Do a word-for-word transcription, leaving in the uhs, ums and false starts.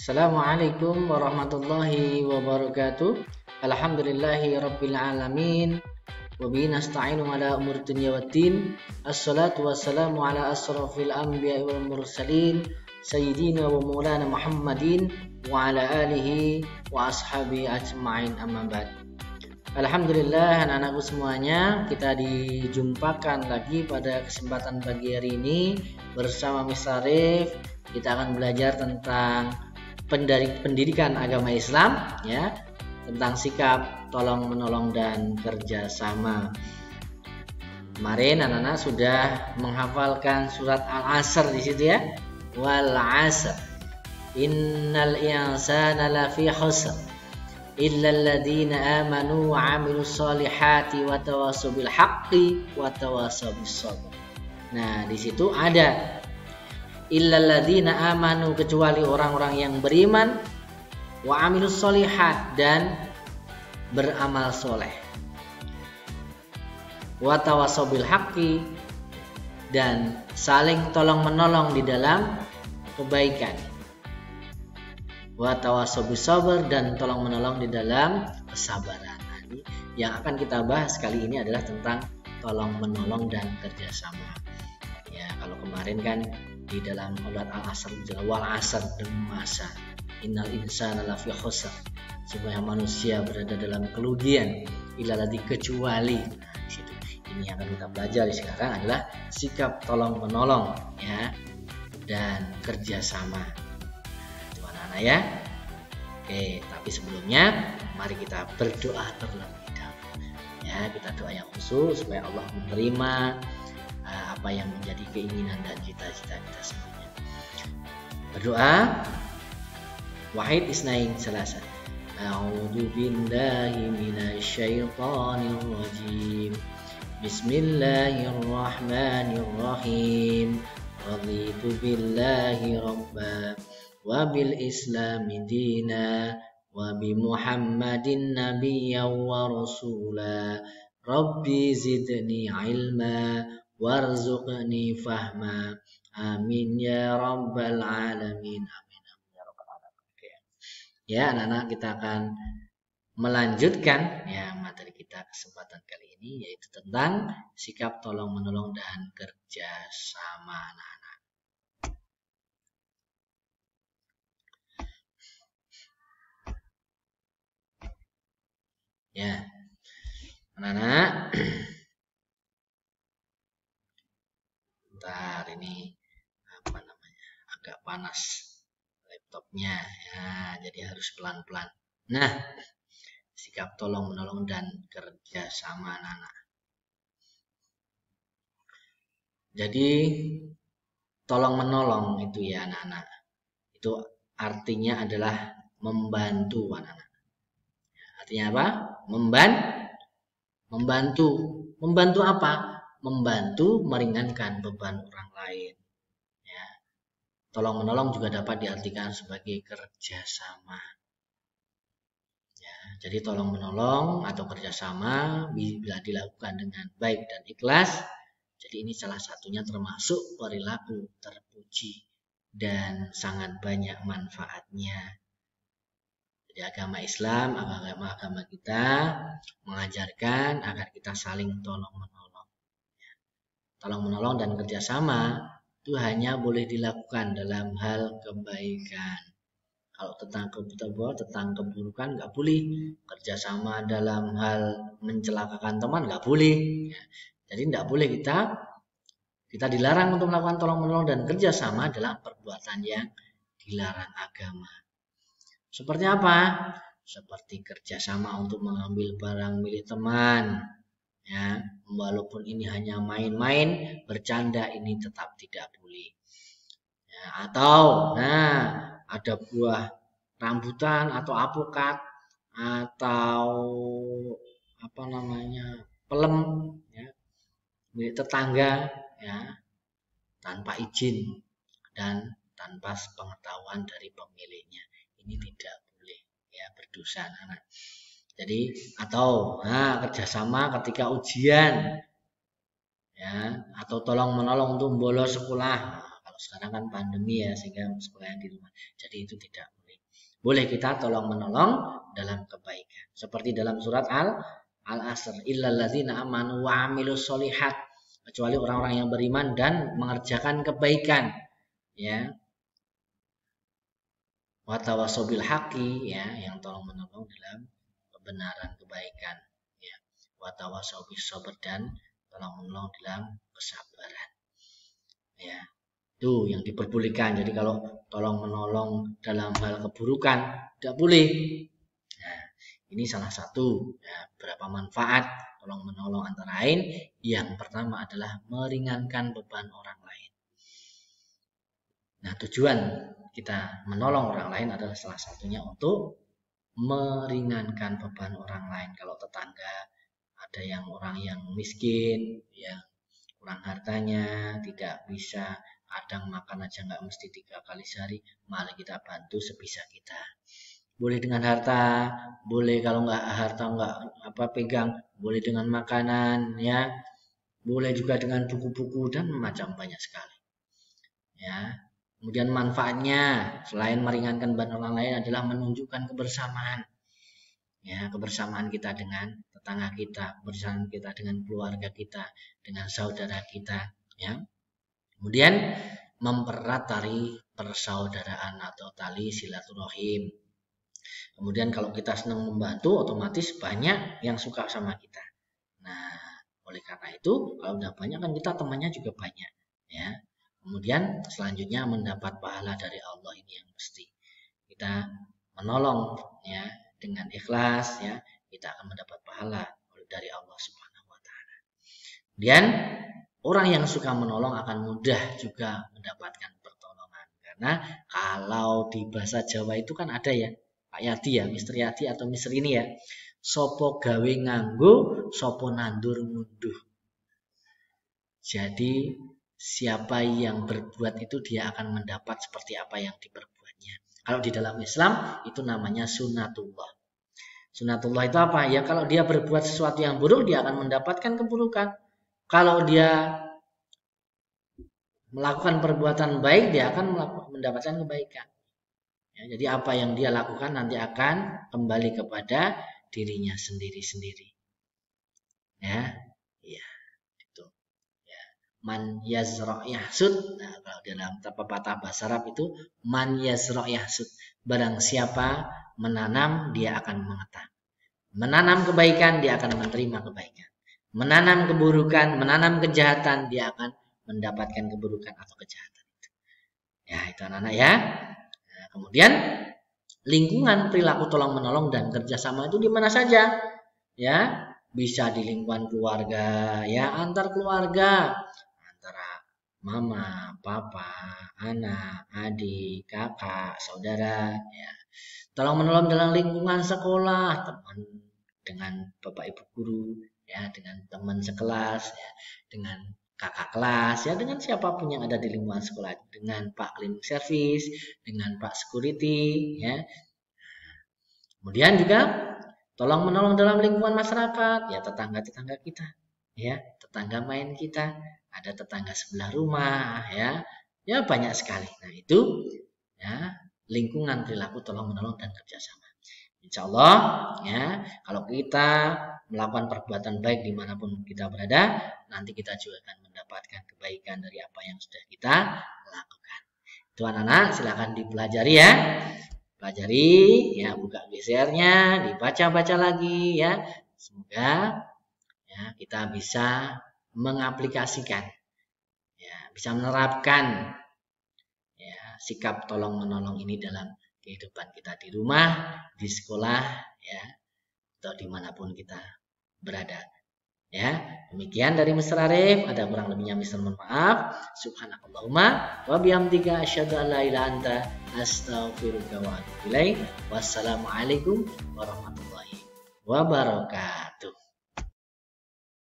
Assalamualaikum warahmatullahi wabarakatuh. Alhamdulillahi rabbil alamin. Wa bihi nasta'inu ala umuri dunya waddin. Assalatu wassalamu ala asrafil anbiya'i wal mursalin sayyidina wa maulana Muhammadin wa ala alihi wa ashabi ajma'in, amma ba'd. Alhamdulillah anak-anakku semuanya, kita dijumpakan lagi pada kesempatan pagi hari ini bersama Mister Arif. Kita akan belajar tentang pendidikan agama Islam, ya, tentang sikap tolong menolong dan kerjasama. Kemarin anak-anak sudah menghafalkan surat Al-Asr di situ, ya. Wal 'asr. Innal insana lafi khusr. Illa alladziina amanu wa 'amilus shalihati wa tawassaw bil haqqi wa tawassaw bis sabr. Nah, di situ ada illal ladzina amanu, kecuali orang-orang yang beriman, wa 'amilus shalihat, dan beramal soleh, wa tawassaw bil haqqi, dan saling tolong menolong di dalam kebaikan, wa tawassaw bis sabr, dan tolong menolong di dalam kesabaran. Nah, ini yang akan kita bahas kali ini adalah tentang tolong menolong dan kerjasama. Ya, kalau kemarin kan di dalam surat Al-Asr, wal 'asr, demi masa, innal insana lafi khusr, supaya manusia berada dalam kerugian, illa ladzi, kecuali. Nah, di situ ini yang akan kita belajar sekarang adalah sikap tolong menolong, ya, dan kerjasama. Itu anak-anak, ya. Oke, tapi sebelumnya mari kita berdoa terlebih dahulu. Ya, kita doa yang khusus supaya Allah menerima apa yang menjadi keinginan dan cita-cita kita semuanya. Berdoa. Wahid isnain salasa. A'udzu billahi minasyaitonir rajim. Bismillahirrahmanirrahim. Raditu billahi rabba wa bil islami dina wa bi Muhammadin nabiyyan wa rasula. Rabbi zidni ilma warzuqni fahma. Amin ya rabbal alamin. Amin, amin ya rabbal alamin. Oke. Ya, anak-anak, kita akan melanjutkan ya materi kita kesempatan kali ini, yaitu tentang sikap tolong menolong dan kerja sama, anak-anak. Ya, anak-anak, bentar, ini apa namanya, agak panas laptopnya, ya, jadi harus pelan-pelan. Nah, sikap tolong menolong dan kerja sama, anak-anak. Jadi tolong menolong itu, ya anak-anak, itu artinya adalah membantu, anak-anak. Artinya apa? Memban membantu. Membantu apa? Membantu meringankan beban orang lain. Ya. Tolong menolong juga dapat diartikan sebagai kerjasama. Ya, jadi tolong menolong atau kerjasama bila dilakukan dengan baik dan ikhlas. Jadi ini salah satunya termasuk perilaku terpuji dan sangat banyak manfaatnya. Jadi agama Islam, agama-agama kita mengajarkan agar kita saling tolong menolong. Tolong menolong dan kerjasama itu hanya boleh dilakukan dalam hal kebaikan. Kalau tentang kebutuhan, tentang keburukan nggak boleh. Kerjasama dalam hal mencelakakan teman nggak boleh. Jadi nggak boleh kita kita dilarang untuk melakukan tolong menolong dan kerjasama adalah perbuatan yang dilarang agama. Seperti apa? Seperti kerjasama untuk mengambil barang milik teman, ya, walaupun ini hanya main-main, bercanda, ini tetap tidak boleh. Ya, atau, nah, ada buah rambutan atau apokat atau apa namanya pelem, ya, milik tetangga, ya, tanpa izin dan tanpa pengetahuan dari pemiliknya. Ini tidak boleh, ya, berdosa, anak. Jadi atau nah kerjasama ketika ujian, ya, atau tolong menolong untuk bolos sekolah. Nah, kalau sekarang kan pandemi, ya, sehingga sekolah di rumah. Jadi itu tidak boleh. boleh kita tolong menolong dalam kebaikan. Seperti dalam surat Al Al-Asr, illal ladzina amanu wa amilus sholihat, kecuali orang-orang yang beriman dan mengerjakan kebaikan, ya. Wa tawassaw bil haqqi, ya, yang tolong menolong dalam kebenaran kebaikan, ya. Wa tawassaw bis sabr, dan tolong menolong dalam kesabaran, ya. Itu yang diperbolehkan. Jadi kalau tolong menolong dalam hal keburukan tidak boleh. Nah, ini salah satu, ya, beberapa manfaat tolong menolong antara lain. Yang pertama adalah meringankan beban orang lain. Nah, tujuan kita menolong orang lain adalah salah satunya untuk meringankan beban orang lain. Kalau tetangga ada yang orang yang miskin, ya, kurang hartanya, tidak bisa, kadang makan aja nggak mesti tiga kali sehari, mari kita bantu sebisa kita. Boleh dengan harta, boleh kalau nggak harta nggak apa pegang, boleh dengan makanan, ya, boleh juga dengan buku-buku dan macam banyak sekali, ya. Kemudian manfaatnya selain meringankan beban orang lain adalah menunjukkan kebersamaan, ya, kebersamaan kita dengan tetangga kita, kebersamaan kita dengan keluarga kita, dengan saudara kita, ya. Kemudian mempererat tali persaudaraan atau tali silaturahim. Kemudian kalau kita senang membantu, otomatis banyak yang suka sama kita. Nah, oleh karena itu, kalau udah banyak kan kita temannya juga banyak, ya. Kemudian selanjutnya mendapat pahala dari Allah, ini yang mesti. Kita menolong, ya, dengan ikhlas, ya, kita akan mendapat pahala dari Allah Subhanahu wa taala. Kemudian orang yang suka menolong akan mudah juga mendapatkan pertolongan. Karena kalau di bahasa Jawa itu kan ada, ya, Pak Yadi, ya, Mister Yadi atau Mister ini, ya, sopo gawe nganggo, sopo nandur ngunduh. Jadi siapa yang berbuat itu dia akan mendapat seperti apa yang diperbuatnya. Kalau di dalam Islam itu namanya sunatullah. Sunatullah itu apa? Ya, kalau dia berbuat sesuatu yang buruk, dia akan mendapatkan keburukan. Kalau dia melakukan perbuatan baik, dia akan mendapatkan kebaikan. Ya, jadi apa yang dia lakukan nanti akan kembali kepada dirinya sendiri-sendiri. Ya, ya, itu. Ya. Man yazra' yahsud. Nah, kalau dalam pepatah bahasa Arab itu man yazra' yahsud. Barang siapa menanam, dia akan mengetam. Menanam kebaikan, dia akan menerima kebaikan. Menanam keburukan, menanam kejahatan, dia akan mendapatkan keburukan atau kejahatan itu. Ya, itu anak-anak, ya. Nah, kemudian lingkungan perilaku tolong menolong dan kerjasama itu di mana saja, ya. Bisa di lingkungan keluarga, ya, antar keluarga, antara mama, papa, anak, adik, kakak, saudara, ya. Tolong menolong dalam lingkungan sekolah, teman dengan bapak ibu guru, ya, dengan teman sekelas, ya, dengan kakak kelas, ya, dengan siapapun yang ada di lingkungan sekolah, dengan Pak Cleaning Service, dengan Pak Security, ya. Kemudian juga tolong menolong dalam lingkungan masyarakat, ya, tetangga-tetangga kita, ya, tetangga main kita, ada tetangga sebelah rumah, ya, ya, banyak sekali. Nah, itu, ya, lingkungan perilaku tolong menolong dan kerjasama. Insya Allah, ya, kalau kita melakukan perbuatan baik dimanapun kita berada, nanti kita juga akan mendapatkan kebaikan dari apa yang sudah kita lakukan. Itu anak-anak, silakan dipelajari, ya, pelajari, ya, buka G C R-nya, dibaca-baca lagi, ya. Semoga, ya, kita bisa mengaplikasikan, ya, bisa menerapkan, ya, sikap tolong menolong ini dalam kehidupan kita di rumah, di sekolah, ya, atau dimanapun kita berada, ya. Demikian dari Mister Arif. Ada kurang lebihnya Mister mohon maaf. Subhanakallahumma wa bihamdika asyhadu an la ilaha illa anta astaghfiruka wa atubu ilaik. Wassalamualaikum warahmatullahi wabarakatuh.